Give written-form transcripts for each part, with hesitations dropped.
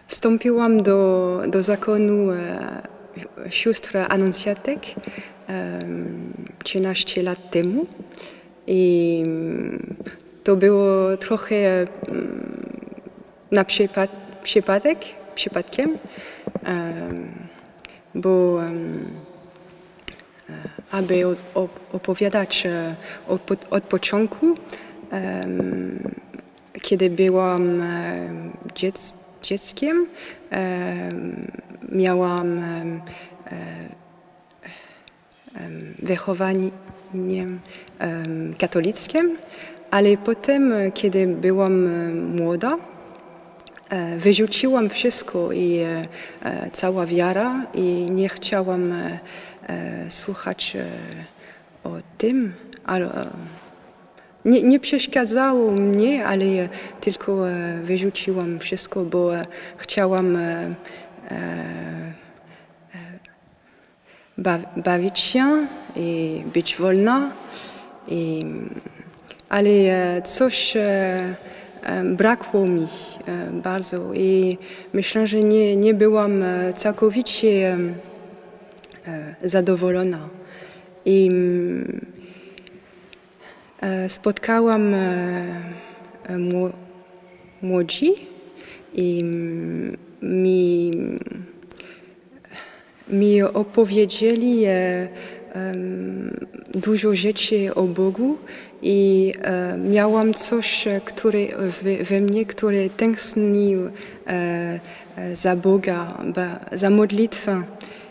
Wstąpiłam do zakonu sióstr Anuncjatek 13 lat temu i to było trochę na przypadkiem, bo aby opowiadać od początku, kiedy byłam dzieckiem, miałam wychowanie katolickim, ale potem, kiedy byłam młoda, wyrzuciłam wszystko i cała wiara i nie chciałam słuchać o tym, ale nie przeszkadzało mnie, ale tylko wyrzuciłam wszystko, bo chciałam bawić się i być wolna, ale coś brakło mi bardzo i myślę, że nie byłam całkowicie zadowolona. I spotkałam młodzi i mi opowiedzieli dużo rzeczy o Bogu i miałam coś, we mnie, które tęsknił za Boga, za modlitwę.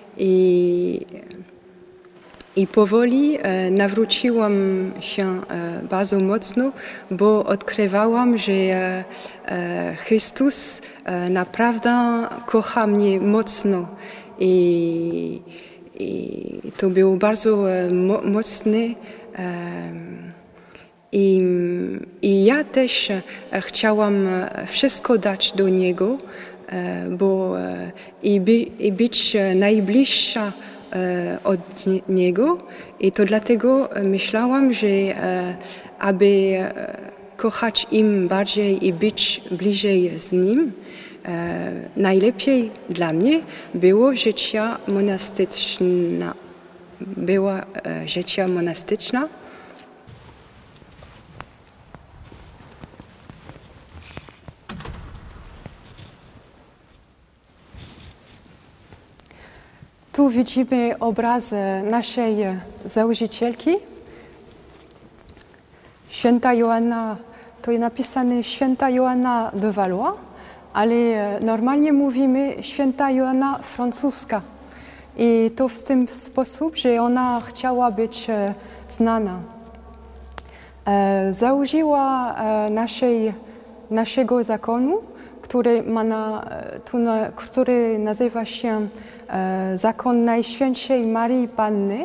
I powoli nawróciłam się bardzo mocno, bo odkrywałam, że Chrystus naprawdę kocha mnie mocno. I to było bardzo mocne. I ja też chciałam wszystko dać do Niego, i być najbliższa od Niego. I to dlatego myślałam, że aby kochać im bardziej i być bliżej z Nim, najlepiej dla mnie było życie monastyczne. Tu widzimy obraz naszej założycielki, święta Joanna, to jest napisane święta Joanna de Valois, ale normalnie mówimy święta Joanna francuska. I to w ten sposób, że ona chciała być znana. Założyła naszego zakonu, który nazywa się Zakon Najświętszej Marii Panny,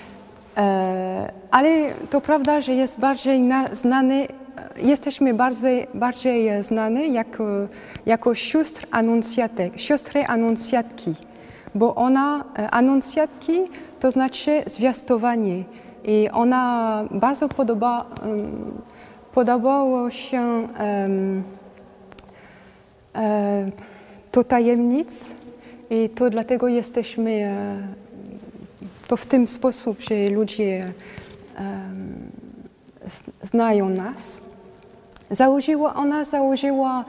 ale to prawda, że jest bardziej znany, jesteśmy bardziej znane jako siostry anuncjatki, bo anuncjatki to znaczy zwiastowanie i ona bardzo podobało się to tajemnic. I to dlatego jesteśmy to w ten sposób, że ludzie znają nas. Ona założyła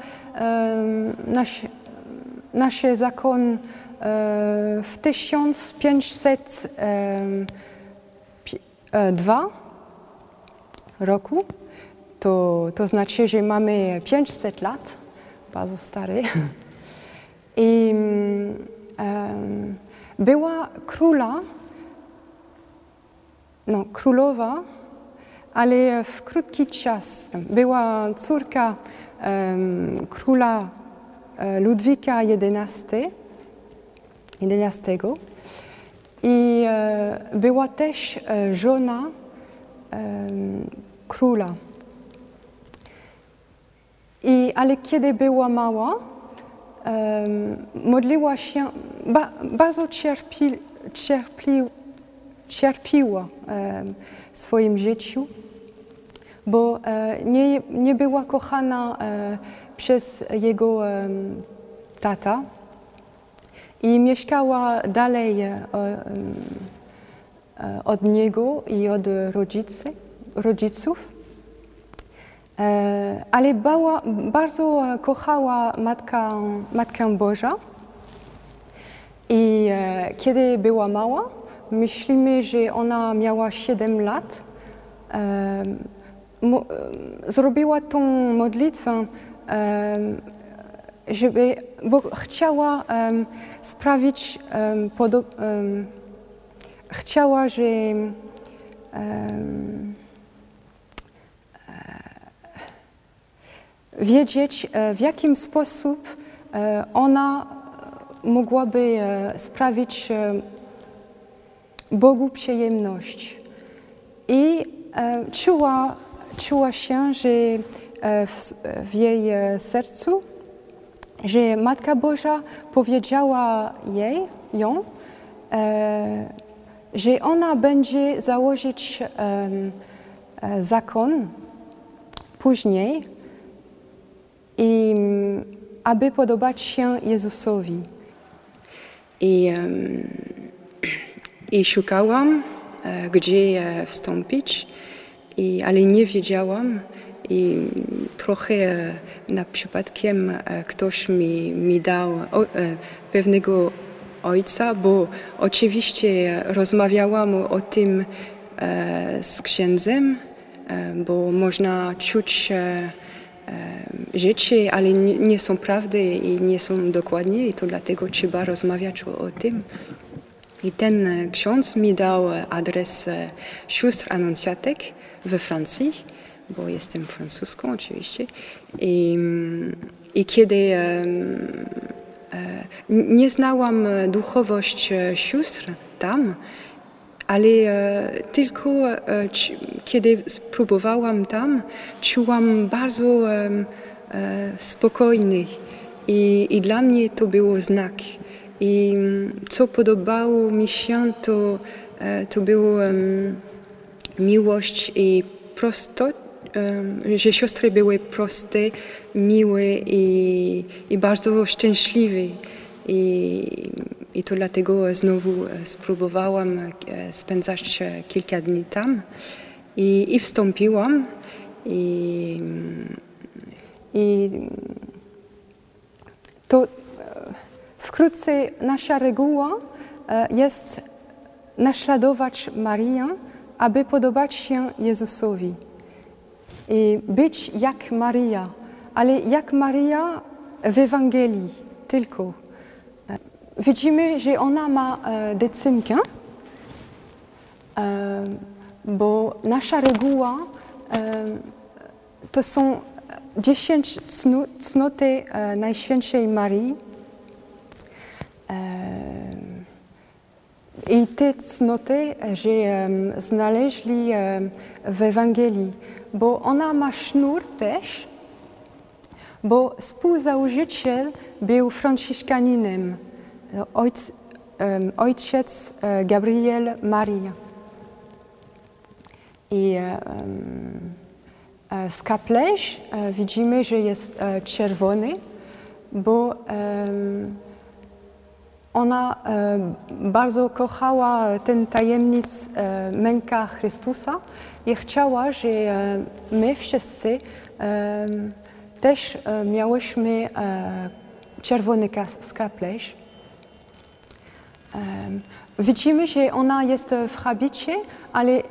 nasz zakon w 1502 roku. To znaczy, że mamy 500 lat, bardzo stary. I była królowa, ale w krótki czas. Była córka króla Ludwika XI i była też żona króla. Ale kiedy była mała, modliła się, bardzo cierpiła w swoim życiu, bo nie była kochana przez jego tata i mieszkała dalej od niego i od rodziców. Ale bardzo kochała Matkę Bożą i kiedy była mała, myślimy, że ona miała 7 lat, zrobiła tą modlitwę, bo chciała sprawić, chciała, że wiedzieć, w jakim sposób ona mogłaby sprawić Bogu przyjemność. I czuła się, że w jej sercu, że Matka Boża powiedziała ją, że ona będzie założyć zakon później, i aby podobać się Jezusowi. I szukałam, gdzie wstąpić, ale nie wiedziałam. I trochę na przypadkiem ktoś mi dał pewnego ojca, bo oczywiście rozmawiałam o tym z księdzem, bo można czuć rzeczy, ale nie są prawdy i nie są dokładnie, i to dlatego trzeba rozmawiać o tym. I ten ksiądz mi dał adres sióstr Anoncjatek we Francji, bo jestem francuską oczywiście. I kiedy nie znałam duchowość sióstr tam, ale tylko kiedy spróbowałam tam, czułam bardzo spokojny i dla mnie to było znak. I co podobało mi się, to było miłość i prostość, że siostry były proste, miłe i bardzo szczęśliwe. I to dlatego znowu spróbowałam spędzać kilka dni tam i wstąpiłam. I to wkrótce nasza reguła jest naśladować Marię, aby podobać się Jezusowi. I być jak Maria, ale jak Maria w Ewangelii tylko. Widzimy, że ona ma decymkę, bo nasza reguła to są 10 cnoty Najświętszej Marii. I te cnoty, że znaleźli w Ewangelii, bo ona ma sznur też, bo współzałożyciel był franciszkaninem, ojciec Gabriel Maria. I skaplerz widzimy, że jest czerwony, bo ona bardzo kochała ten tajemnic męka Chrystusa i chciała, że my wszyscy też miałyśmy czerwony skaplerz. Widzimy, że ona jest w habicie, ale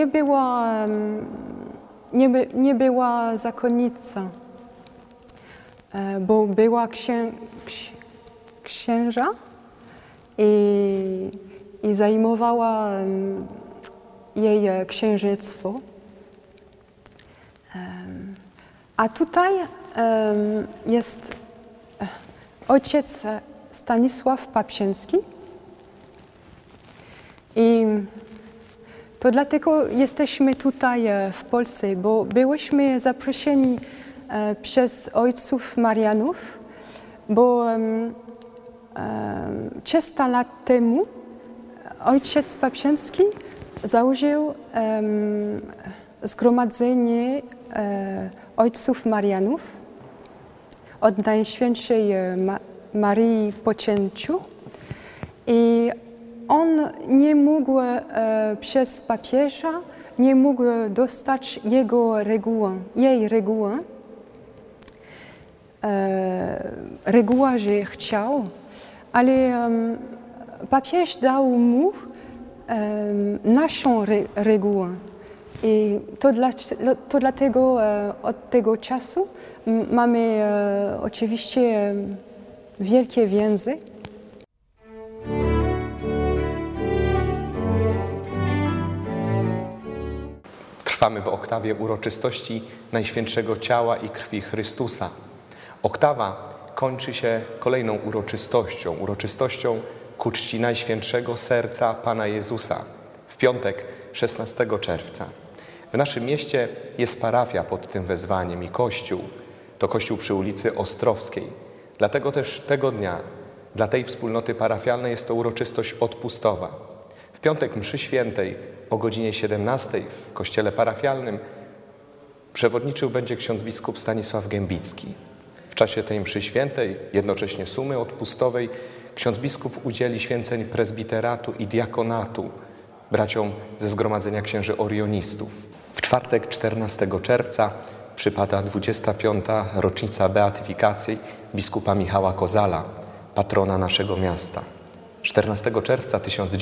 nie była zakonnica, bo była księża i zajmowała jej księżyctwo. A tutaj jest ojciec Stanisław Papsieński. I to dlatego jesteśmy tutaj w Polsce, bo byłyśmy zaproszeni przez ojców Marianów, bo 300 lat temu ojciec Papsieński założył zgromadzenie ojców Marianów od Najświętszej Marii Poczęciu i on nie mógł przez papieża, nie mógł dostać jej regułę. Reguła, że chciał, ale papież dał mu naszą regułę. I to dlatego od tego czasu mamy oczywiście wielkie więzy. Trwamy w oktawie uroczystości Najświętszego Ciała i Krwi Chrystusa. Oktawa kończy się kolejną uroczystością ku czci Najświętszego Serca Pana Jezusa w piątek 16 czerwca. W naszym mieście jest parafia pod tym wezwaniem i kościół. To kościół przy ulicy Ostrowskiej. Dlatego też tego dnia dla tej wspólnoty parafialnej jest to uroczystość odpustowa. W piątek mszy świętej o godzinie 17 w kościele parafialnym przewodniczył będzie ksiądz biskup Stanisław Gębicki. W czasie tej mszy świętej, jednocześnie sumy odpustowej, ksiądz biskup udzieli święceń prezbiteratu i diakonatu braciom ze Zgromadzenia Księży Orionistów. W czwartek 14 czerwca przypada 25. rocznica beatyfikacji biskupa Michała Kozala, patrona naszego miasta. 14 czerwca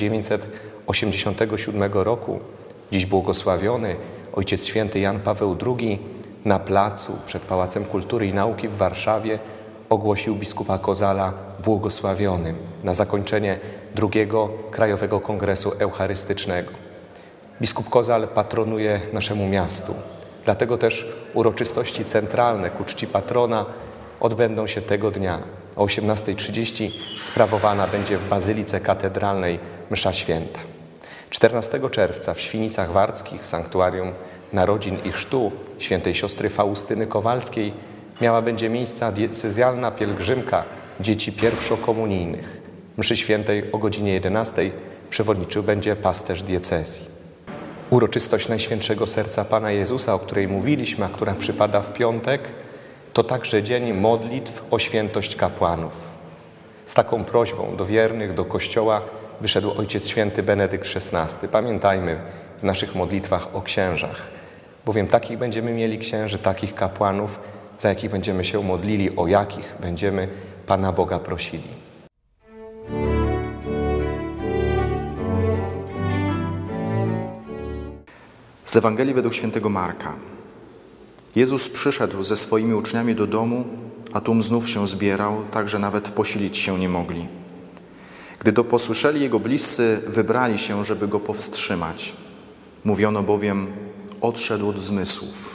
1987 roku, dziś błogosławiony Ojciec Święty Jan Paweł II na placu przed Pałacem Kultury i Nauki w Warszawie ogłosił biskupa Kozala błogosławionym na zakończenie drugiego Krajowego Kongresu Eucharystycznego. Biskup Kozal patronuje naszemu miastu, dlatego też uroczystości centralne ku czci patrona odbędą się tego dnia. O 18:30 sprawowana będzie w Bazylice Katedralnej msza święta. 14 czerwca w Świnicach Warckich w Sanktuarium Narodzin i Chrztu świętej siostry Faustyny Kowalskiej miała będzie miejsca diecezjalna pielgrzymka dzieci pierwszokomunijnych. Mszy świętej o godzinie 11 przewodniczył będzie pasterz diecezji. Uroczystość Najświętszego Serca Pana Jezusa, o której mówiliśmy, a która przypada w piątek, to także dzień modlitw o świętość kapłanów. Z taką prośbą do wiernych, do Kościoła wyszedł Ojciec Święty Benedykt XVI. Pamiętajmy w naszych modlitwach o księżach, bowiem takich będziemy mieli księży, takich kapłanów, za jakich będziemy się modlili, o jakich będziemy Pana Boga prosili. Z Ewangelii według świętego Marka. Jezus przyszedł ze swoimi uczniami do domu, a tłum znów się zbierał, tak że nawet posilić się nie mogli. Gdy to posłyszeli, jego bliscy wybrali się, żeby go powstrzymać. Mówiono bowiem, odszedł od zmysłów.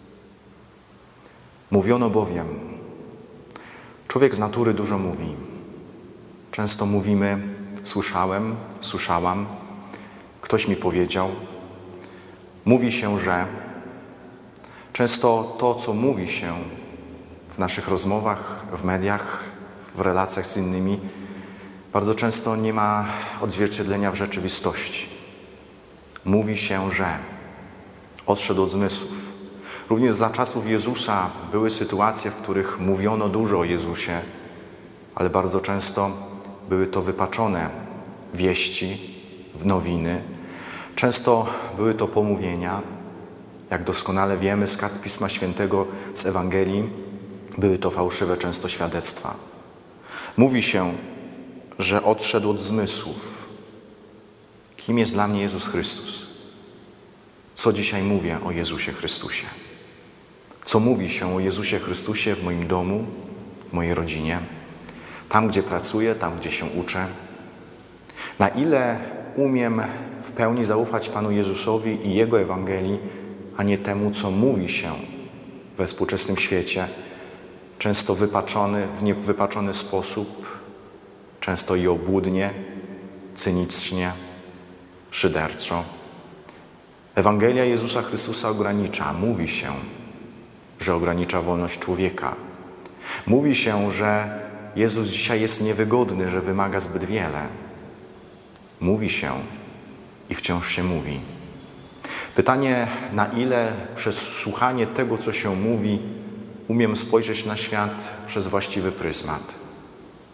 Mówiono bowiem, człowiek z natury dużo mówi. Często mówimy, słyszałem, słyszałam, ktoś mi powiedział. Mówi się, że często to, co mówi się w naszych rozmowach, w mediach, w relacjach z innymi, bardzo często nie ma odzwierciedlenia w rzeczywistości. Mówi się, że odszedł od zmysłów. Również za czasów Jezusa były sytuacje, w których mówiono dużo o Jezusie, ale bardzo często były to wypaczone wieści, nowiny. Często były to pomówienia, jak doskonale wiemy z kart Pisma Świętego, z Ewangelii, były to fałszywe często świadectwa. Mówi się, że odszedł od zmysłów. Kim jest dla mnie Jezus Chrystus? Co dzisiaj mówię o Jezusie Chrystusie? Co mówi się o Jezusie Chrystusie w moim domu, w mojej rodzinie, tam, gdzie pracuję, tam, gdzie się uczę? Na ile umiem w pełni zaufać Panu Jezusowi i Jego Ewangelii, a nie temu, co mówi się we współczesnym świecie, często wypaczony, w niewypaczony sposób, często i obłudnie, cynicznie, szyderczo. Ewangelia Jezusa Chrystusa ogranicza, mówi się, że ogranicza wolność człowieka. Mówi się, że Jezus dzisiaj jest niewygodny, że wymaga zbyt wiele. Mówi się i wciąż się mówi. Pytanie, na ile przez słuchanie tego, co się mówi, umiem spojrzeć na świat przez właściwy pryzmat.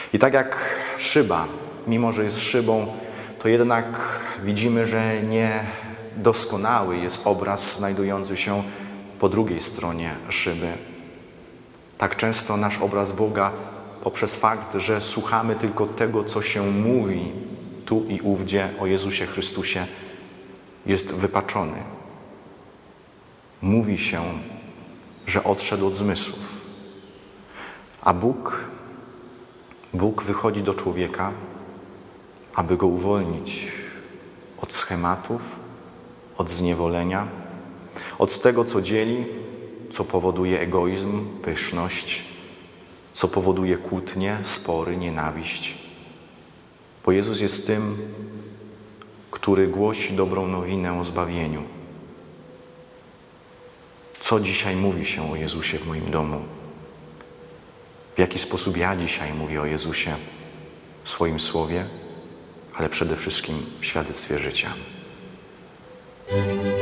I tak jak szyba, mimo że jest szybą, to jednak widzimy, że niedoskonały jest obraz znajdujący się po drugiej stronie szyby. Tak często nasz obraz Boga poprzez fakt, że słuchamy tylko tego, co się mówi tu i ówdzie o Jezusie Chrystusie, jest wypaczony. Mówi się, że odszedł od zmysłów. A Bóg wychodzi do człowieka, aby go uwolnić od schematów, od zniewolenia, od tego, co dzieli, co powoduje egoizm, pyszność, co powoduje kłótnie, spory, nienawiść. Bo Jezus jest tym, który głosi dobrą nowinę o zbawieniu. Co dzisiaj mówi się o Jezusie w moim domu? W jaki sposób ja dzisiaj mówię o Jezusie w swoim słowie, ale przede wszystkim w świadectwie życia.